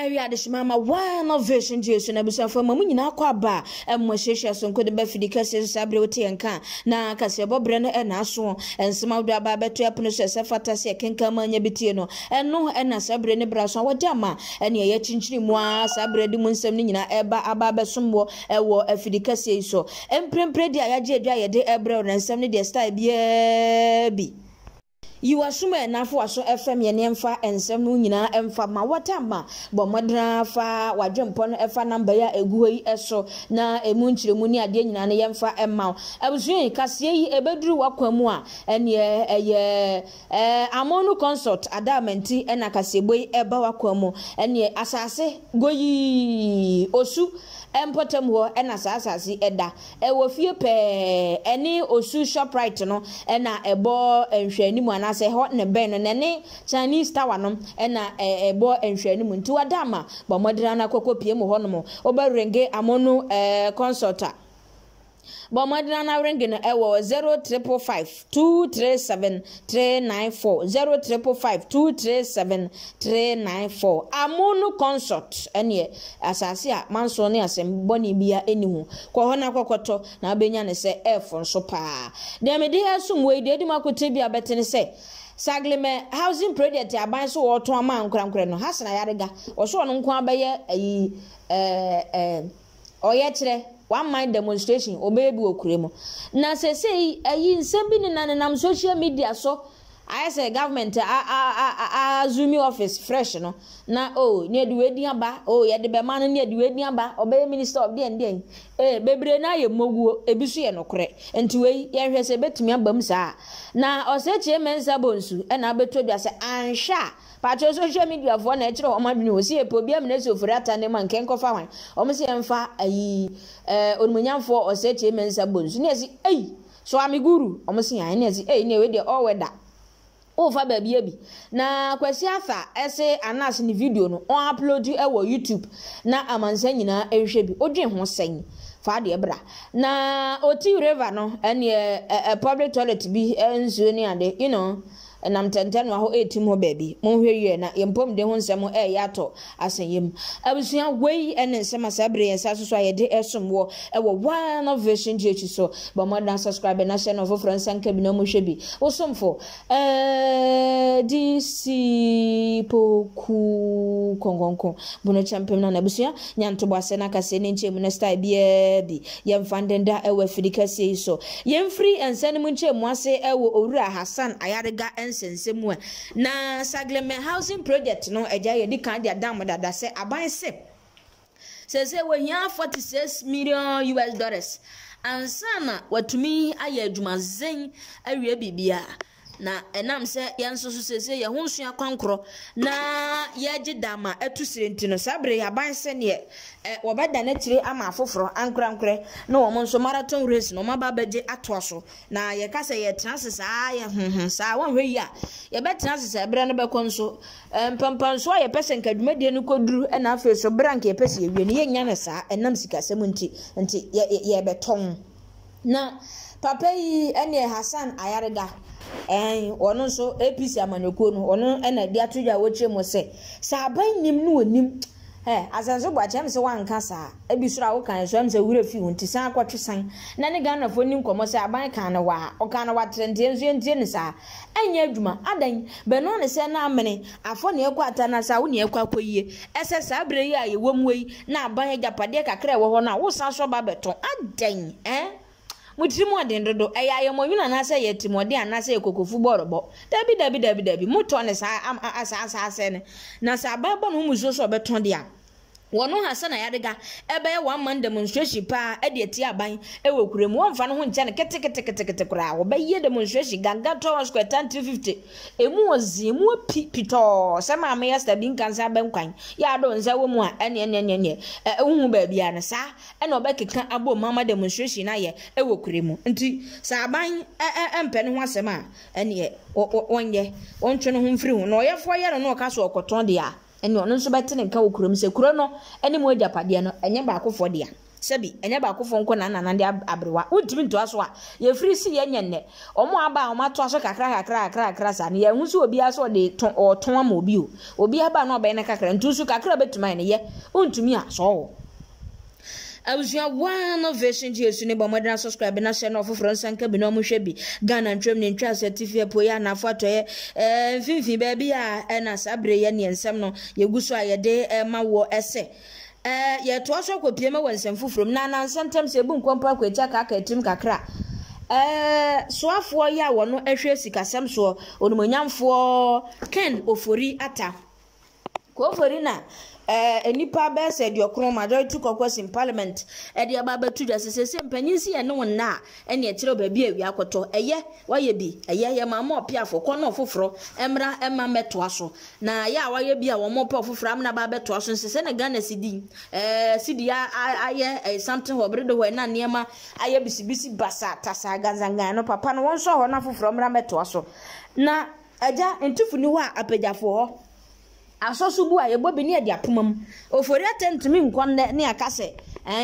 area de shimama one vision jesu na busanfo ma munyina akwa ba emmohwehwe so nkode ba fidika se sabre wote enka na kase bobre no na aso ensema do aba beto apono so se fatase ekenka manya bitie no eno na sabre ne braso wode ama ene ye chinchiri mu a sabre di mu nsem ni nyina eba aba besombo ewo afidika se so emprempre di ayaje adwa ye de ebre na nsem ne de style bi you assume enough was so FM yenfa ensem no nyina emfa ma watama bo modra fa wadwempo no efa number ya eguhoi eso na emu nchiremu ni ade nyina ne yemfa emma abusuyin kase yi ebeduru wakwamu a eye amonu consult adamenti ena kaseboi eba wakwamu ene asase goyi osu empotem ho ena asase eda ewo fie pe eni osu shoprite no ena ebo enhwani mu anase ho ne ben no ne Chinese tower no ena ebo enhwani mu nti wadama bo modera na kokopie mu ho no mo obarenge amonu consulta Bomadina na ringi na ewo 0355237394 0355237394 amonu consult ene asase a manso ne asem boni bia enihu ko ho na kokoto na abenya ne se efo so pa dem de asum we de makote bia betene se Sagleme housing project aban so woto ama nkurankure no hasana yarega wo so no nko abaye ayi oye kire one mind demonstration obebi okuremo na sesei ayi nsembi ni nanam social media so I say government azumi office fresh no na ne de wedi aba ye de be man ne de wedi aba obey minister of the bebre na ye moguo ebisu ye nokre enti we ye hwe se betumi abam saa na oseche mensa bonsu na abeto bia se ansha patro social media for na ekire o madwene osi epo bia me na se ofurata ne man ken kofa wan o me se emfa ayi onmunyamfo oseche mensa bonsu ne esi so amiguru o me se yan ne esi ne we de all weather over baby abi na kwasi afa ese anas ni video no on upload ewo YouTube na amansa nyina ehwe bi odwen ho sen fa de bra na oti river no ene public toilet bi enzo ni ade nam tenten wa ho etim ho baby mo hwe ye na yempom de ho nsem yato asanyem abusua wei ene nsem asabre yensa so ayede esomwo ewo one of vision GHANAIAN so ba mo dan subscribe na share no for fransa nka bi na mo hwe bi osomfo DC poku kongonko bono champion na abusua nyanto bwase na kase ne nche mu na style bi yemfandenda ewo afidika sei so yemfri ensan mu nche mu ase ewo owura Hassan ayarega sensemu na Sagleme housing project no eja ye di kan dia dam dada se aban se we hia $46 million ansana watumi aye adwuma zen awie bibia na enam se yenso so sese ye honsu akwankro na ye gidama etusire ntino sabre yaban se ne wobeda na tire ama afoforo ankrankre na wo nso marathon race no maba beje atoso na ye kase ye transesa ye sa won hwe ya ye be transesa ebre no be konso mpampanso ye pese nkadwumadie no koduru na afi so brank ye pese ye wie ne ye nya ne sa enam sikasem nti ye beton na papa yi ene Hassan ayarega ono so APC amaneko no ono na dia toja woche mo se saban nim no onim asanso bwachem se wanka sa ebisura wo kan so am se wura fi hunti san akwatwesan na ne Ghana fo nim komo se aban kan na wa o kan na wa trende enzo ntie ne sa anya adwuma adan be no ne se na amene afo ne ekwata na sa wo ne ekwakoyie ese sa bre yi aye womwe na aban agapade kakra wo ho na wo san so ba beton adan mutimu adendodo ayaye monwina na se yetimode anase ekokofu borobo dabi muto ne sa asa ne na sa baba no muso so beton dia wono Hassan ayarega ebe one man demonstration pa e de ti aban e wokuremu wonfa no ho nche ne kete kura wo be ye demonstration ganga to square 350 emu ozi emu pito se ma me yasta bin kansa ben kwan ya do nza wo mu a ene hu ba bia ne sa e no be keka abo mama demonstration na ye e wokuremu nti sa aban empe ne ho asema ene wonye wontwe no ho mfiri ho no yefo ye no ka so okoton dia eni ono nso bete ne nka wokurom se kuro no eni mo agapade no enye ba akofo dia sebi enye ba akofo nko na nanande abrewa untimi nto aso a ye free si ye nyenne omo aba o mato aso kakra sa ne ye hu so obi aso de ton ama obi o obi aba na oba ne kakra ntusu kakra betuma ne ye untumi aso Abusua one version GSU ne bomodern subscribe na share no foforo nsanka bi no mo hwe bi Ghana ntwem ne ntwa certificate po ya na foto ye finfin ba bi a ANAS abre ye ne nsem no ye guso a ye de ma wo ese ye to so kopie ma wansem foforo na na nsem se bu nkompa kwacha ka etim kakra soafo ya wo no ehwe sikasem so onumonyamfo Ken Ofori ata ko ofori na enipa be said your chrome majority caucus in parliament de ababa tu da sese mpanyin si ene wonna ene e kire baabi awi akoto eye waye bi eye ye mama opiafo kono ofoforo emra emma meto aso na ya waye bi a wo mo pa ofoforo amna ba beto aso sese na Ghana sidi sidi aye something hobrido we na niema aye bisibisi basa tasa ganzanga no papa no wonso ho na ofoforo emra meto aso na aja entufuni ho apejafo ho asoso bu aye bobi ne dia pomam ofori atentumi nkonne ne akase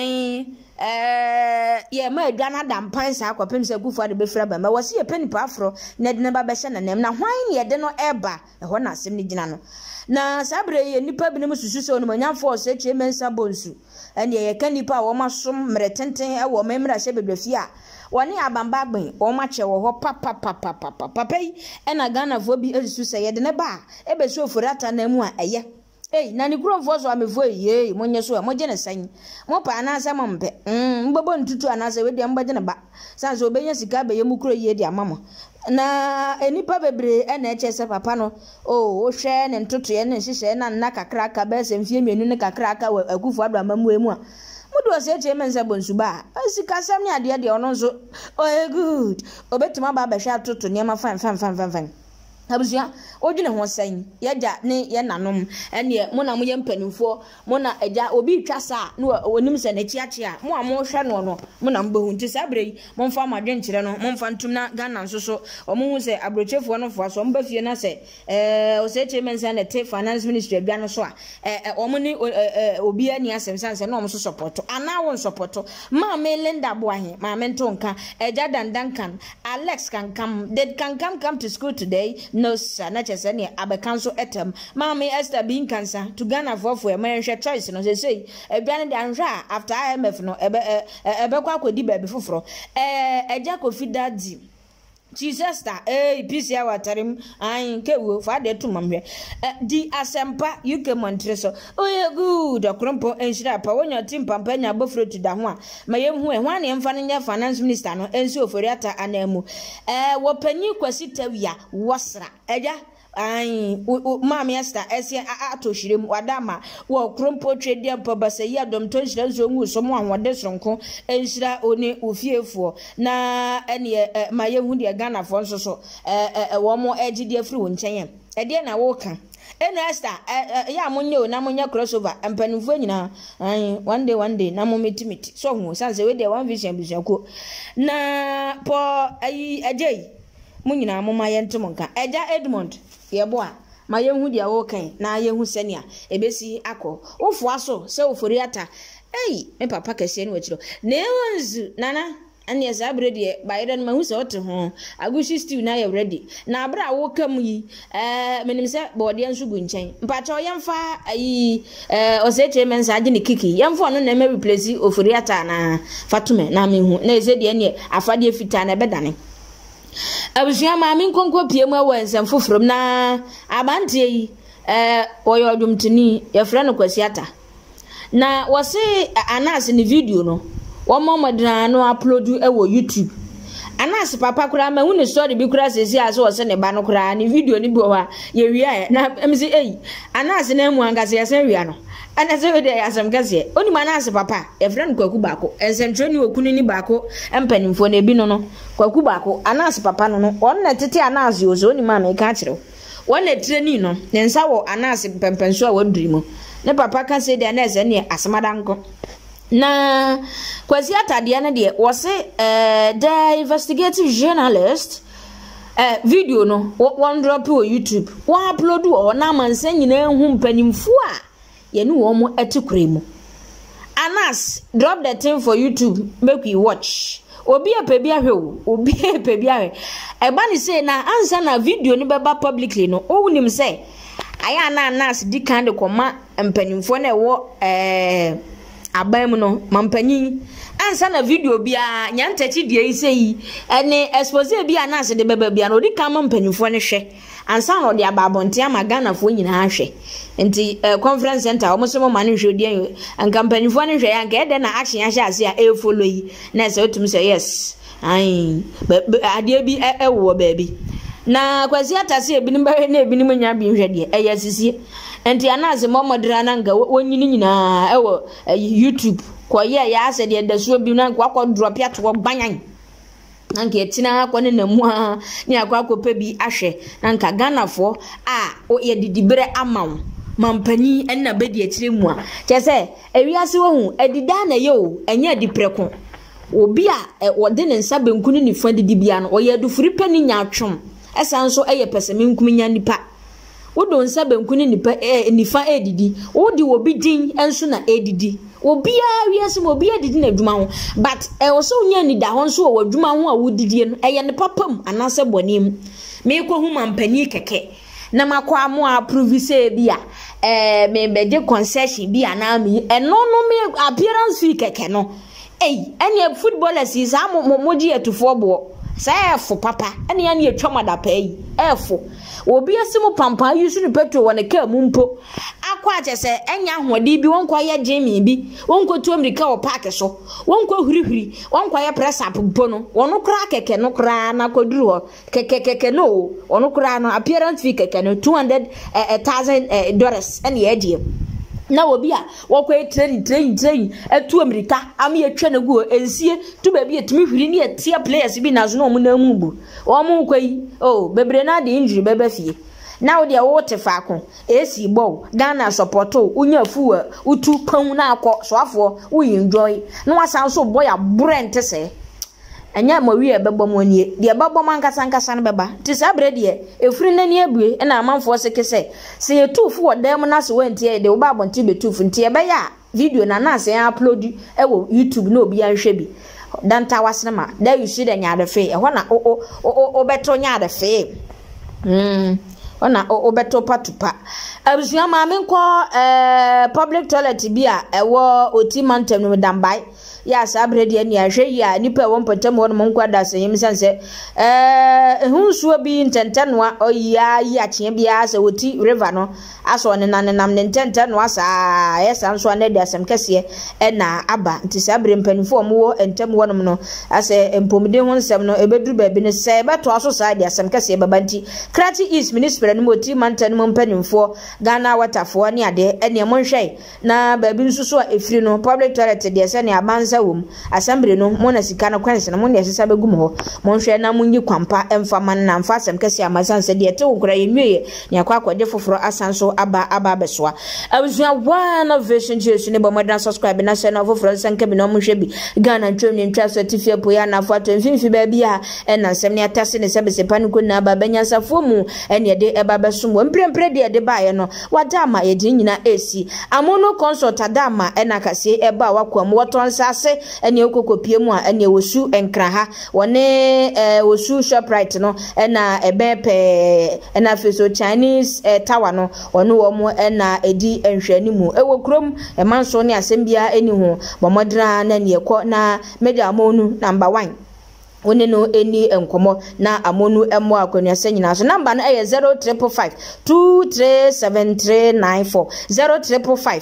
ye ma adwana dampan sa akopem se gufu ade befra ba ma wose ye penipa afro ne de ne ba be hye na nem na hwan ye de no eba ho na asem ne gina no na sabre ye nipa bi ne mususu se onumanyamfo se tue mensa bonsu ene ye kanipa wo masom mretenten e wo memra hye bedwafi a woni abamba gben o ma che wo ho papa e na Ghana fo bi esusu se ye de ne ba e be so ofori ata na mu a eye na ni kuro fo so amefo ye monye so mo je ne san mo pa na asa mo mpe mbobo ntutu anase we de mbaje ne ba san so obenya sika be ye mu kuro ye de amamo na enipa bebre na eche se papa no o hwe ne ntutu ye ne hihye na kakra ka be se mfie mienu ne kakra ka akufu ado amamu emu a mudu se eche mense bonsuba asika sam ne ade de ono nso good obetuma ba hwe atoto ne ma fan abusua odwene ho san yeja ne ye nanom ene mo na mo ye mpanimfo mo na eja obi twasa na onim se na chiachia mo amo hwe no mo na mbehu nti sabrei mo mfa madwen kire no mo mfa ntum na Ghana nsoso omo hu se abrochefo no fo aso mba fie na se o se chemensa na te finance ministry adwa no so a omo ni obi ani asemsan se na omo so support ana won support ma me Linda Boahe ma me ntonka eja dandankan Alex can come to school today. No sir, na chese ne abekanso etem mama Esther being cancer to Ghana for my choice no say aduane de anhwa after IMF no ebe kwa akodi ba be foforo eja kofi dadi Jesus ta peace ya watarim an kewo fa de tumamwe di asempa UK Montreso oye good okrompo enshira pa wonya timpampa nya bofro tu da ho a mayemhu ehwan ne mfa nya finance minister no enso ofori ata anamu wo panyi kwasi tawia wasra eja mama Esther ese atohirem wadama wo krompo twede mpabasa yi adom to nhira nso ngu so mo anwode sonko enhira oni ofiefuo na ene mayehu de Ghana fo nso so wo mo egide afri wo nchen ede na wo ka ena Esther ya monye na monye crossover empanifo nyina one day na mo metimiti so hu sanse we de one vision bisuako na po ayi ajei munyina mo mayentom nka eja Edmond yebo a mayehu dia wo kan na yehu senia ebesi akọ ofu aso se ofori ata me papa kase ni wachiro na ewonzu nana ane esa bredi bayeden mahu se ote ho agushi stew na ye ready na abra wo kam yi menim se bode nsugu nchen mpacha yemfa ayi oseche mensa age ne kiki yemfa no na me replace ofori ata na fatume na mehu na ese de ne afade fita na bedane abusua maami nkonko piemu awansam foforo na abantie yi oyo dwumtini ya fra no kwasiata na wose ANAS ni video no wo momodana no upload ewo YouTube ANAS papa kura ma hu ne story bi kura sesi aso wose ne ba no kura ni video ni bi wa ye wia na emsi ANAS na mu angase ya sen wia no ana se we de asam gase oni ANAS papa e friend kwaku bako ensentro ni okunu ni bako empanimfo na ebi no kwaku bako ANAS papa no on na tete ANAS yo so oni ma me ka kire won na training no ne nsa wo ANAS pempenso a wadurimo ne papa kan se de ANAS ne asamada nko na kwasi atade na de wose the investigative journalist video no one drop on YouTube one upload o na mansa nyina hu mpanimfo a ye ne wo mo etikuremu Anas drop the thing for YouTube make we watch obi epebi ahwe obi epebi ahwe eba ni say na answer na video ni beba publicly no o wunim say aya na Anas di kan de koma mpanimfo na ewo abam no mampanyin answer na video bia nyantachi die isei ene expose bia Anas de beba bia no di kan mampanimfo ne hwe ansa no de ababonte amagana fo nyina ahwe nti conference center omosomo manu hwodi an kampanifo ne hwe an ke de na action ahye ase a e follow yi na se otum say yes ai ade bi wo baby na kwasi atase ebinim ba na ebinim nya bi hwede e yasisi nti Anas momodra na nga wonyini nyina ewo YouTube koye ya ase de dasuo bi na kwa drop ya to gbanyan nanke tina akone na mu a ni akwakopa bi ahwe nanka ganafo a o ye didibere amaw mampani enna bedi akire mu a kyese ewiase wohu edida na ye o enya dipreko obi a wode ne nsa benku ni nifa didibia no o ye dufuri pani nya atwom esanso eye pesemenkum nya nipa wodo nsa benku ni nifa edidi wodi obi din enso na edidi obi a wiase mo obi edidi na adwuma ho but also nya ni da ho nso wo adwuma ho a wodidie no eye ne papam anase bonim me ko hu mampani keke na makwa mo approve say bia me beje concession bia na mi eno no me appearance fee keke no any footballers is moji etufo bo say efo papa ene ya ne atwa madapa yi efo obi asimu pampa yusu ni petrol wona ka mumpo akwa achese enya hodi bi wonkwa ya jemi bi wonkwa tu amerika o park so wonkwa hurihuri wonkwa ya press up mpo no wono kra keke no kra na koduru ho keke no wono kra no appearance fee keke no $200,000 ene ya die na obi a wokwa train atu amerika am ye twa na gu ensie tu ba bi etimi hwiri ni etia players bi nazo no mu na mu bu o mu kwai bebre na de injury beba fie na wo de wote faako esi bow Ghana supporto unya fuwa utu pan na akọ so afọ wo enjoy na wasan so boy a brent se anya ma wi ebebọ mo nie de ebebọ man kasa na beba ti sa bre de efiri na ni abue na amanfo se kese se yetufu wo dem na se wantie de wo ba bonti betufu ntie ebe ya video na se upload ewo YouTube na obi anhwe bi danta wasnema da you see the nya de fe e ho na o beto nya de fe ona o beto patupa abusua ma me nko public toilet bi a ewo otimantem no dambai ya sabre de ni ahwe ya nipa won patam won mo nkwada sanyem sanse hunsuo bi ntentenwa oya yi achie bia sa woti river no aso ne nanam ne ntentenwa sa yesa nso na de asem kese na aba nti sabre mpanifo mo wo entem wonum no ase empomide ho nsem no ebeduru ba bi ne se beto aso sa de asem kese baba nti krati east minister no moti mantan mo mpanifo Ghana waterfo ne ade ene mo nhwe na ba bi nsuso a efiri no public toilet de se ne abanza wom assembly no mo na sika no kwanse na mo ne sesa begum ho mo nhwe na munyi kwampa emfa man na mfa asem kese amasanse de te wokura yenwie ne akwa akode foforo asanso aba besoa abusua one version jesu ne bomodan subscribe na share na foforo sanke bi no mo hwe bi Ghana ntwem ne ntwa certificate po ya na foto mfimfi ba bi a na nsem ne atase ne sebe sepa no ko na ba banyasafo mu ene de eba besom mprempre de ba no wadama ye din nyina esi amono consult adama na kase eba wakwam woton sase ene okokopie mu a ene wosu enkraha wone wosu shoprite no na ebepe na feso Chinese tower no ono wo mu na edi enhwani mu ewokrom emanso ne asembia eni ho bomodra na ne ekọ na media amonu number 1 one no eni enkomo na amonu emo akonua senyina so number no 0355 23739 0355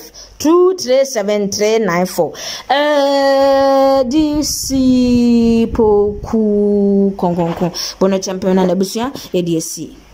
23739 DC poku konkon bono champion na busia edc